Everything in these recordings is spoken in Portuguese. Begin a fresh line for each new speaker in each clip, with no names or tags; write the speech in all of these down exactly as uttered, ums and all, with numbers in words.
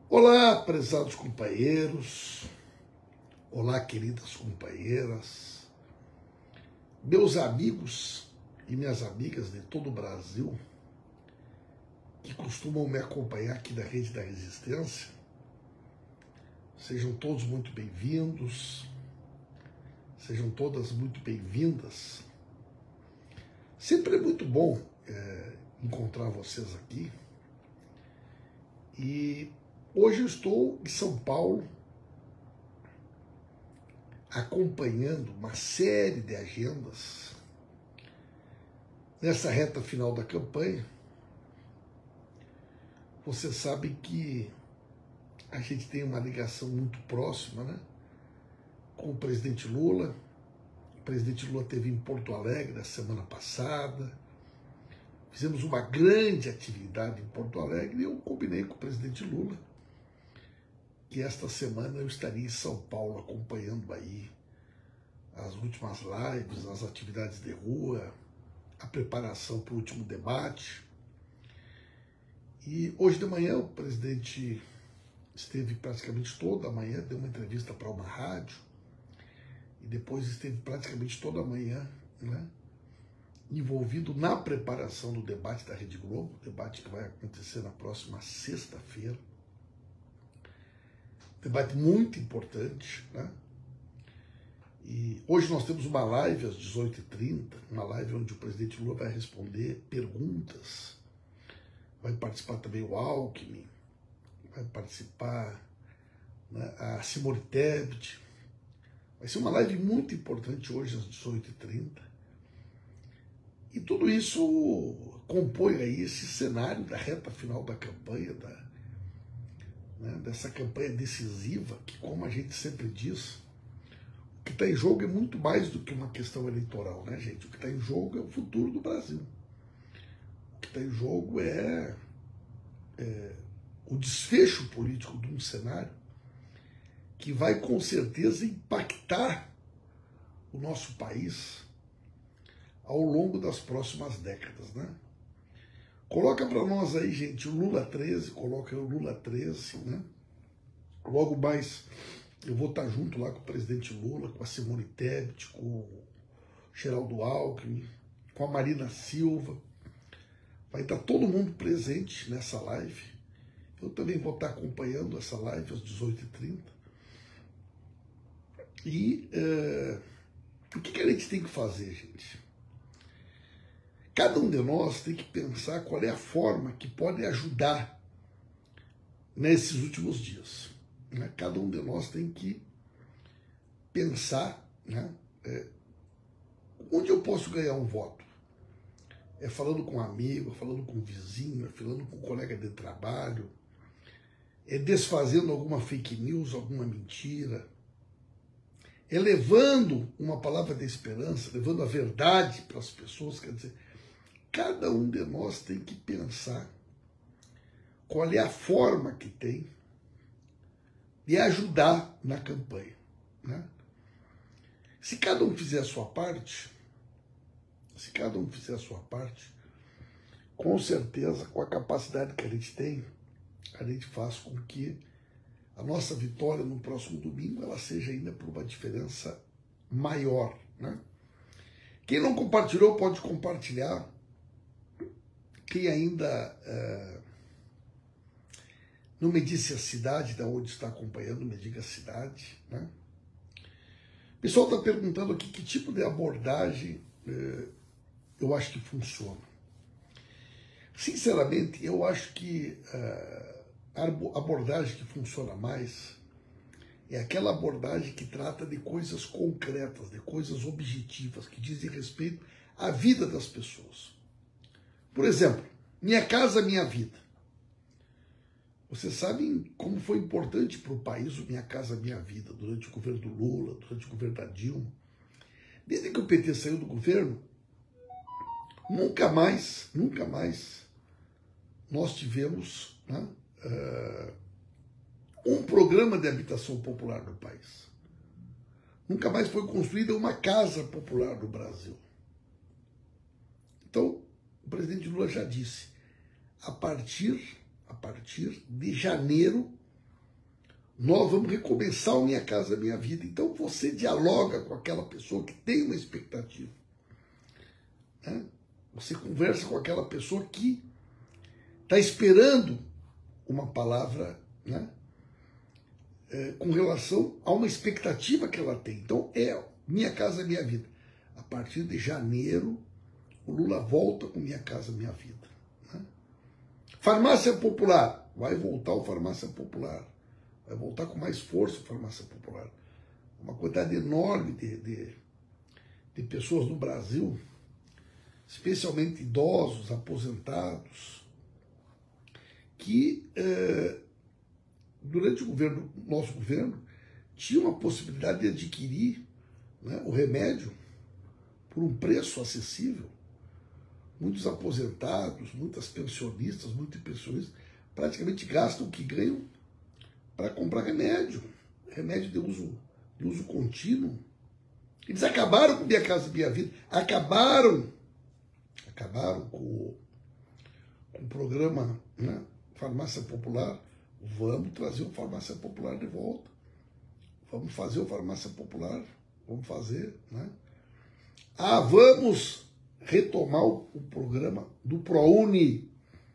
Olá, prezados companheiros, olá, queridas companheiras, meus amigos e minhas amigas de todo o Brasil que costumam me acompanhar aqui da Rede da Resistência, sejam todos muito bem-vindos, sejam todas muito bem-vindas. Sempre é muito bom é, encontrar vocês aqui. E hoje eu estou em São Paulo, acompanhando uma série de agendas nessa reta final da campanha. Vocês sabem que a gente tem uma ligação muito próxima, né, com o presidente Lula. O presidente Lula esteve em Porto Alegre na semana passada. Fizemos uma grande atividade em Porto Alegre e eu combinei com o presidente Lula que esta semana eu estaria em São Paulo acompanhando aí as últimas lives, as atividades de rua, a preparação para o último debate. E hoje de manhã o presidente esteve praticamente toda a manhã, deu uma entrevista para uma rádio, e depois esteve praticamente toda a manhã, né, envolvido na preparação do debate da Rede Globo, debate que vai acontecer na próxima sexta-feira. Debate muito importante, né? E hoje nós temos uma live às dezoito e trinta, uma live onde o presidente Lula vai responder perguntas. Vai participar também o Alckmin, vai participar, né, a Simone Tebet. Vai ser uma live muito importante hoje às dezoito e trinta. E tudo isso compõe aí esse cenário da reta final da campanha, da, né, dessa campanha decisiva, que, como a gente sempre diz, o que está em jogo é muito mais do que uma questão eleitoral, né, gente? O que está em jogo é o futuro do Brasil. O que está em jogo é, é o desfecho político de um cenário que vai, com certeza, impactar o nosso país ao longo das próximas décadas, né? Coloca para nós aí, gente, o Lula treze, coloca o Lula treze, né? Logo mais eu vou estar junto lá com o presidente Lula, com a Simone Tebet, com o Geraldo Alckmin, com a Marina Silva. Vai estar todo mundo presente nessa live. Eu também vou estar acompanhando essa live às dezoito e trinta. E é, o que, que a gente tem que fazer, gente? Cada um de nós tem que pensar qual é a forma que pode ajudar nesses últimos dias, né? Cada um de nós tem que pensar, né, é, onde eu posso ganhar um voto. É falando com um amigo, é falando com um vizinho, é falando com um colega de trabalho, é desfazendo alguma fake news, alguma mentira, é levando uma palavra de esperança, levando a verdade para as pessoas. Quer dizer, cada um de nós tem que pensar qual é a forma que tem de ajudar na campanha, né? Se cada um fizer a sua parte, se cada um fizer a sua parte, com certeza, com a capacidade que a gente tem, a gente faz com que a nossa vitória no próximo domingo ela seja ainda por uma diferença maior, né? Quem não compartilhou pode compartilhar. Quem ainda é, não me disse a cidade da onde está acompanhando, me diga a cidade, né? O pessoal está perguntando aqui que tipo de abordagem é, eu acho que funciona. Sinceramente, eu acho que é, a abordagem que funciona mais é aquela abordagem que trata de coisas concretas, de coisas objetivas, que dizem respeito à vida das pessoas. Por exemplo, Minha Casa Minha Vida. Vocês sabem como foi importante para o país o Minha Casa Minha Vida durante o governo do Lula, durante o governo da Dilma. Desde que o P T saiu do governo, nunca mais, nunca mais nós tivemos, né, uh, um programa de habitação popular no país. Nunca mais foi construída uma casa popular no Brasil. Então, o presidente Lula já disse, a partir, a partir de janeiro nós vamos recomeçar o Minha Casa Minha Vida. Então você dialoga com aquela pessoa que tem uma expectativa, né? Você conversa com aquela pessoa que está esperando uma palavra, né? É, com relação a uma expectativa que ela tem. Então é Minha Casa Minha Vida. A partir de janeiro, o Lula volta com Minha Casa Minha Vida, né? Farmácia Popular, vai voltar o Farmácia Popular. Vai voltar com mais força a Farmácia Popular. Uma quantidade enorme de, de, de pessoas no Brasil, especialmente idosos, aposentados, que eh, durante o governo, nosso governo, tinha uma possibilidade de adquirir, né, o remédio por um preço acessível. Muitos aposentados, muitas pensionistas, muitos pensionistas praticamente gastam o que ganham para comprar remédio, remédio de uso, de uso contínuo. Eles acabaram com Minha Casa Minha Vida, acabaram, acabaram com, com o programa, né, Farmácia Popular. Vamos trazer o Farmácia Popular de volta, vamos fazer o Farmácia Popular, vamos fazer, né? Ah, vamos retomar o, o programa do ProUni.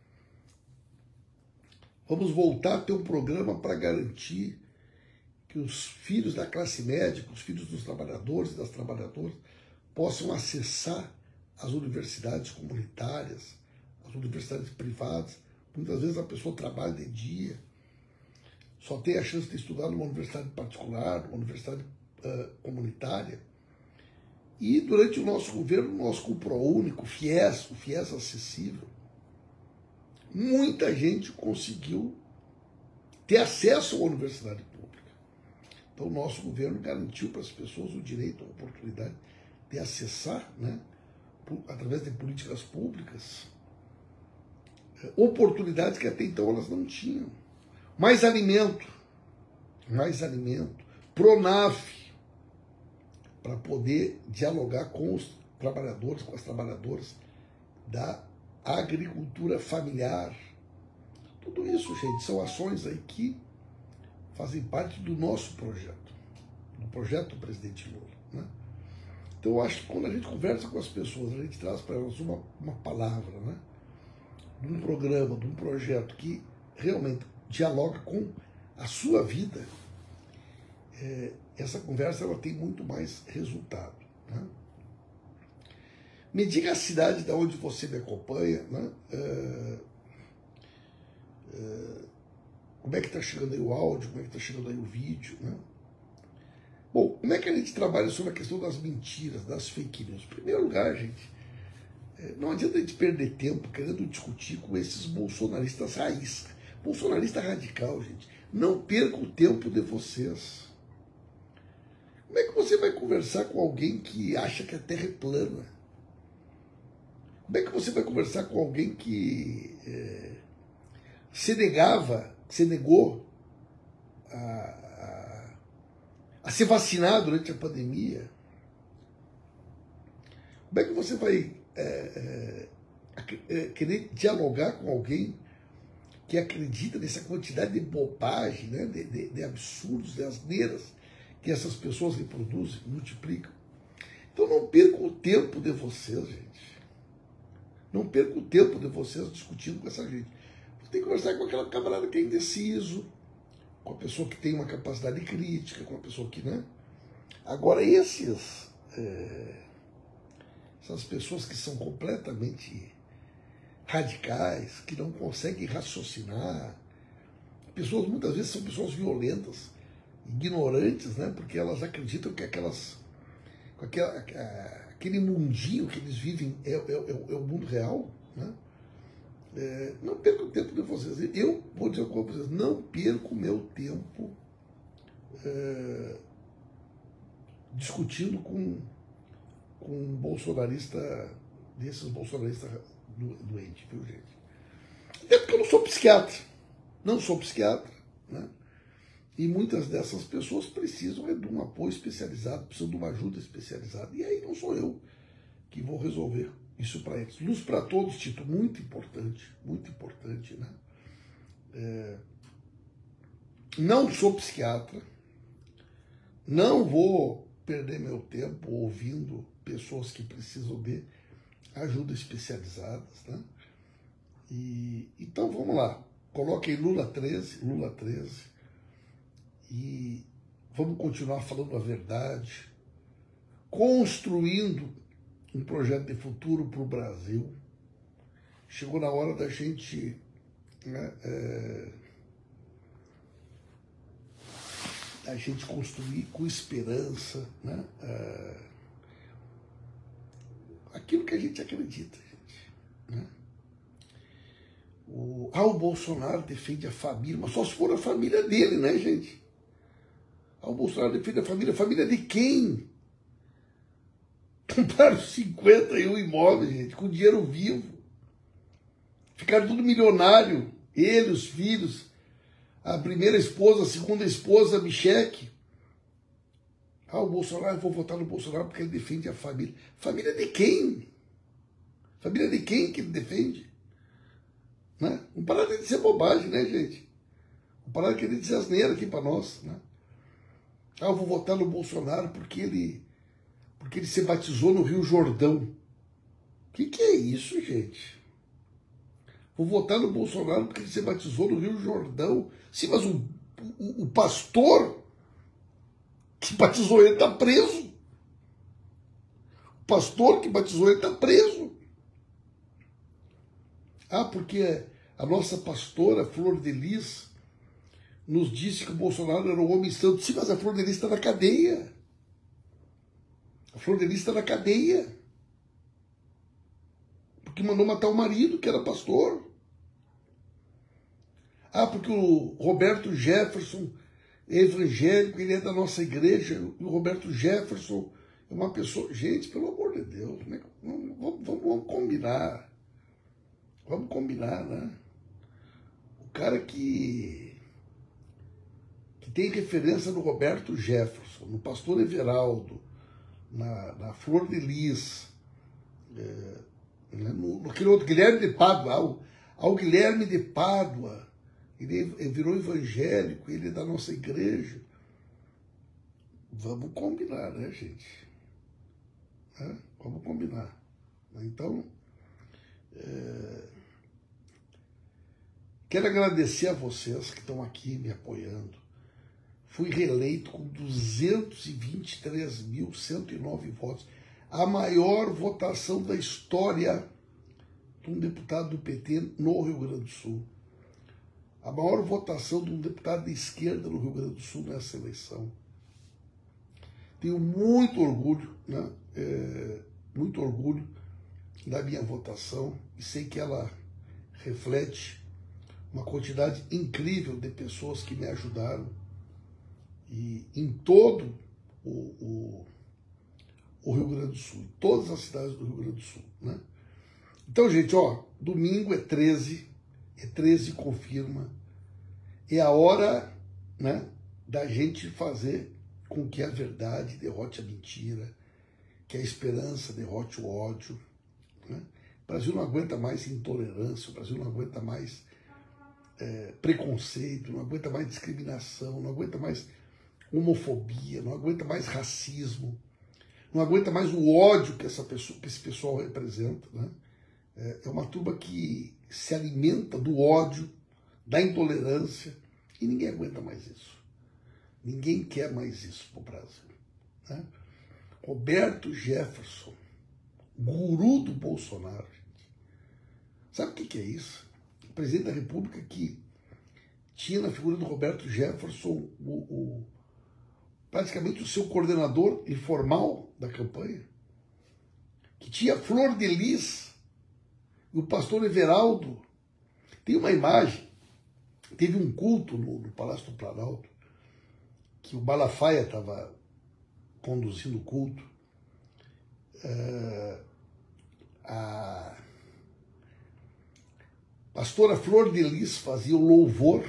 Vamos voltar a ter um programa para garantir que os filhos da classe média, os filhos dos trabalhadores e das trabalhadoras possam acessar as universidades comunitárias, as universidades privadas. Muitas vezes a pessoa trabalha de dia, só tem a chance de estudar numa universidade particular, numa universidade uh, comunitária. E durante o nosso governo, nós com o ProUni, com o FIES, o FIES acessível, muita gente conseguiu ter acesso à universidade pública. Então, o nosso governo garantiu para as pessoas o direito, a oportunidade de acessar, né, por, através de políticas públicas, oportunidades que até então elas não tinham. Mais alimento, mais alimento, Pronaf, para poder dialogar com os trabalhadores, com as trabalhadoras da agricultura familiar. Tudo isso, gente, são ações aí que fazem parte do nosso projeto, do projeto do presidente Lula, né? Então, eu acho que quando a gente conversa com as pessoas, a gente traz para elas uma, uma palavra, né, de um programa, de um projeto que realmente dialoga com a sua vida, é, essa conversa ela tem muito mais resultado, né? Me diga a cidade de onde você me acompanha, né? É, é, como é que está chegando aí o áudio, como é que está chegando aí o vídeo, né? Bom, como é que a gente trabalha sobre a questão das mentiras, das fake news? Em primeiro lugar, gente, é, não adianta a gente perder tempo querendo discutir com esses bolsonaristas raiz. Bolsonarista radical, gente. Não perca o tempo de vocês. Como é que você vai conversar com alguém que acha que a Terra é plana? Como é que você vai conversar com alguém que é, se negava, se negou a, a, a se vacinar durante a pandemia? Como é que você vai é, é, querer dialogar com alguém que acredita nessa quantidade de bobagem, né, de, de, de absurdos, de asneiras que essas pessoas reproduzem, multiplicam? Então não perca o tempo de vocês, gente. Não perca o tempo de vocês discutindo com essa gente. Você tem que conversar com aquela camarada que é indeciso, com a pessoa que tem uma capacidade crítica, com a pessoa que, né? Agora, esses, é, essas pessoas que são completamente radicais, que não conseguem raciocinar, pessoas, muitas vezes, são pessoas violentas, ignorantes, né? Porque elas acreditam que aquelas, com aquela, aquele mundinho que eles vivem é, é, é o mundo real, né? É, não perca o tempo de vocês. Eu vou dizer com vocês, não perco o meu tempo é, discutindo com, com um bolsonarista, desses bolsonaristas doentes, viu, gente? Até porque eu não sou psiquiatra, não sou psiquiatra, né? E muitas dessas pessoas precisam de um apoio especializado, precisam de uma ajuda especializada. E aí não sou eu que vou resolver isso para eles. Luz para todos, Tito, muito importante, muito importante, né? É, não sou psiquiatra, não vou perder meu tempo ouvindo pessoas que precisam de ajuda especializadas, né? E, então vamos lá, coloquem Lula treze, Lula treze, e vamos continuar falando a verdade, construindo um projeto de futuro para o Brasil. Chegou na hora da gente, né, é, a gente construir com esperança, né, é, aquilo que a gente acredita, gente, né? O, ah, o Bolsonaro defende a família, mas só se for a família dele, né, gente? Ah, o Bolsonaro defende a família, a família de quem? Compraram cinquenta e um imóveis, gente, com dinheiro vivo. Ficaram tudo milionário, ele, os filhos, a primeira esposa, a segunda esposa, Michele. Ah, o Bolsonaro, eu vou votar no Bolsonaro porque ele defende a família. Família de quem? Família de quem que ele defende? Né? Não para de dizer bobagem, né, gente? Não para de querer dizer asneira aqui para nós, né? Ah, eu vou votar no Bolsonaro porque ele, porque ele se batizou no Rio Jordão. O que, que é isso, gente? Vou votar no Bolsonaro porque ele se batizou no Rio Jordão. Sim, mas o, o, o pastor que batizou ele está preso. O pastor que batizou ele está preso. Ah, porque a nossa pastora, Flor de Lis, nos disse que o Bolsonaro era um homem santo. Sim, mas a Flor de Lis está na cadeia. A Flor de Lis está na cadeia. Porque mandou matar o marido, que era pastor. Ah, porque o Roberto Jefferson é evangélico, ele é da nossa igreja. E o Roberto Jefferson é uma pessoa... Gente, pelo amor de Deus, né? vamos, vamos, vamos combinar. Vamos combinar, né? O cara que, que tem referência no Roberto Jefferson, no pastor Everaldo, na, na Flor de Lis, é, no, no aquele outro, Guilherme de Pádua, ao, ao Guilherme de Pádua, ele, ele virou evangélico, ele é da nossa igreja. Vamos combinar, né, gente? É, vamos combinar. Então, é, quero agradecer a vocês que estão aqui me apoiando. Fui reeleito com duzentos e vinte e três mil cento e nove votos. A maior votação da história de um deputado do P T no Rio Grande do Sul. A maior votação de um deputado de esquerda no Rio Grande do Sul nessa eleição. Tenho muito orgulho, né? É, muito orgulho da minha votação e sei que ela reflete uma quantidade incrível de pessoas que me ajudaram e em todo o, o, o Rio Grande do Sul, em todas as cidades do Rio Grande do Sul, né? Então, gente, ó, domingo é treze, é treze confirma, é a hora, né, da gente fazer com que a verdade derrote a mentira, que a esperança derrote o ódio, né? O Brasil não aguenta mais intolerância, o Brasil não aguenta mais é, preconceito, não aguenta mais discriminação, não aguenta mais homofobia, não aguenta mais racismo, não aguenta mais o ódio que, essa pessoa, que esse pessoal representa, né? É, é uma turma que se alimenta do ódio, da intolerância, e ninguém aguenta mais isso. Ninguém quer mais isso para o Brasil, né? Roberto Jefferson, guru do Bolsonaro, gente. Sabe o que, que é isso? O presidente da República que tinha na figura do Roberto Jefferson o, o, praticamente o seu coordenador informal da campanha, que tinha Flor de Lis e o pastor Everaldo. Tem uma imagem, teve um culto no, no Palácio do Planalto, que o Malafaia estava conduzindo o culto. É, a pastora Flor de Lis fazia o louvor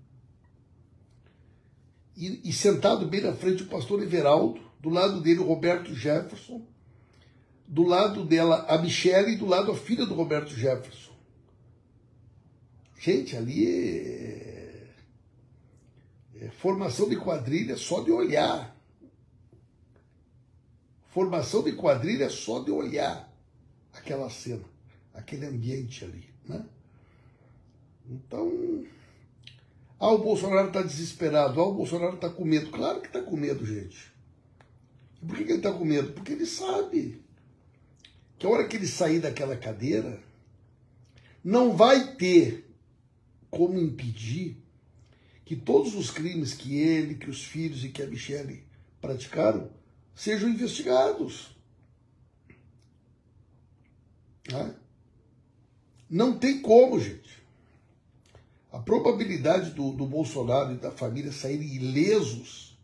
e, e sentado bem na frente o pastor Everaldo, do lado dele o Roberto Jefferson, do lado dela a Michele e do lado a filha do Roberto Jefferson. Gente, ali é, é, É, formação de quadrilha só de olhar. Formação de quadrilha só de olhar aquela cena, aquele ambiente ali, né? Então, ah, o Bolsonaro está desesperado, ah, o Bolsonaro está com medo. Claro que está com medo, gente. E por que, que ele está com medo? Porque ele sabe que a hora que ele sair daquela cadeira, não vai ter como impedir que todos os crimes que ele, que os filhos e que a Michelle praticaram sejam investigados. Né? Não tem como, gente. A probabilidade do, do Bolsonaro e da família saírem ilesos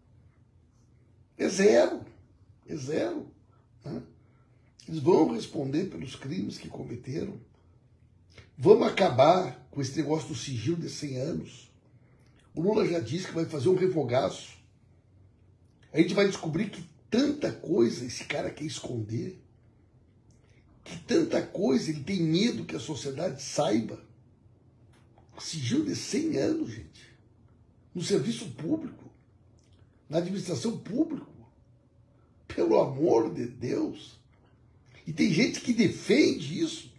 é zero. É zero. Né? Eles vão responder pelos crimes que cometeram. Vamos acabar com esse negócio do sigilo de cem anos. O Lula já disse que vai fazer um revogaço. A gente vai descobrir que tanta coisa esse cara quer esconder, que tanta coisa ele tem medo que a sociedade saiba. Sigilo de cem anos, gente. No serviço público, na administração pública. Pelo amor de Deus. E tem gente que defende isso.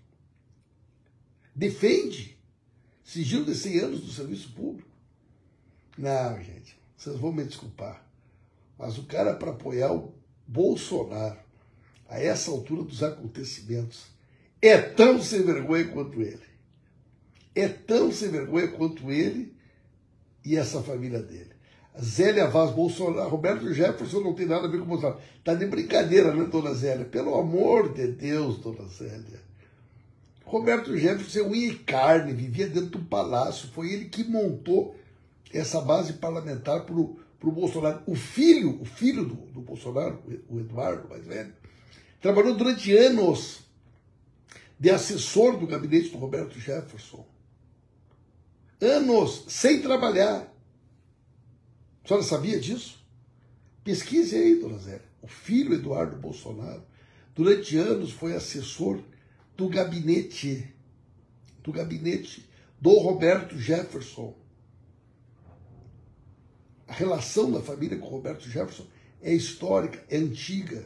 Defende sigilo de cem anos do serviço público. Não, gente, vocês vão me desculpar. Mas o cara, para apoiar o Bolsonaro a essa altura dos acontecimentos, é tão sem vergonha quanto ele. É tão sem vergonha quanto ele e essa família dele. Zélia Vaz, Bolsonaro, Roberto Jefferson não tem nada a ver com o Bolsonaro. Tá de brincadeira, né, dona Zélia? Pelo amor de Deus, dona Zélia. Roberto Jefferson é unha e carne, vivia dentro do palácio. Foi ele que montou essa base parlamentar para o Bolsonaro. O filho, o filho do, do Bolsonaro, o Eduardo, mais velho, trabalhou durante anos de assessor do gabinete do Roberto Jefferson. Anos sem trabalhar. A senhora sabia disso? Pesquise aí, dona Zélia. O filho Eduardo Bolsonaro, durante anos, foi assessor do gabinete, do gabinete do Roberto Jefferson. A relação da família com o Roberto Jefferson é histórica, é antiga.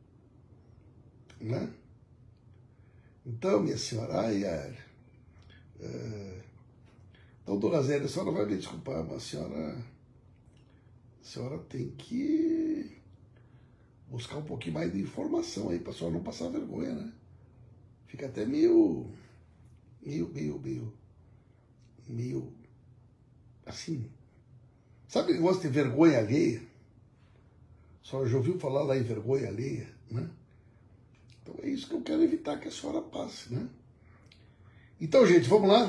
Né? Então, minha senhora, ai, ai, é, então, dona Zélia, a senhora vai me desculpar, mas a senhora, a senhora tem que buscar um pouquinho mais de informação aí, para a senhora não passar vergonha, né? Fica até meio, meio, meio, meio, meio, assim, sabe o negócio de vergonha alheia? A senhora já ouviu falar lá em vergonha alheia, né? Então é isso que eu quero evitar que a senhora passe, né? Então, gente, vamos lá.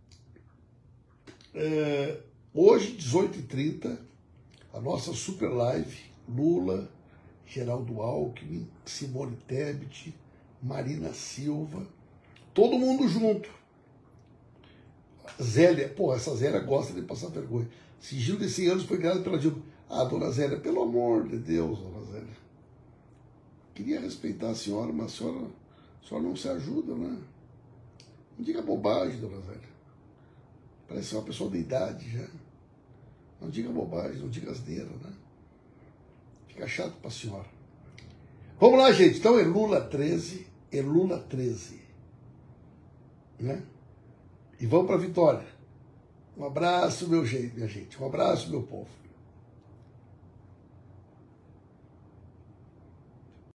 É, hoje, dezoito e trinta, a nossa super live, Lula, Geraldo Alckmin, Simone Tebet, Marina Silva, todo mundo junto. Zélia, pô, essa Zélia gosta de passar vergonha. Sigilo de cem anos foi criado pela Dilma. Ah, dona Zélia, pelo amor de Deus, dona Zélia. Queria respeitar a senhora, mas a senhora, a senhora não se ajuda, né? Não diga bobagem, dona Zélia. Parece uma pessoa de idade já. Não diga bobagem, não diga asneira, né? Fica chato pra senhora. Vamos lá, gente. Então é Lula treze, é Lula treze. Né? E vamos pra vitória. Um abraço, meu gente, minha gente. Um abraço, meu povo.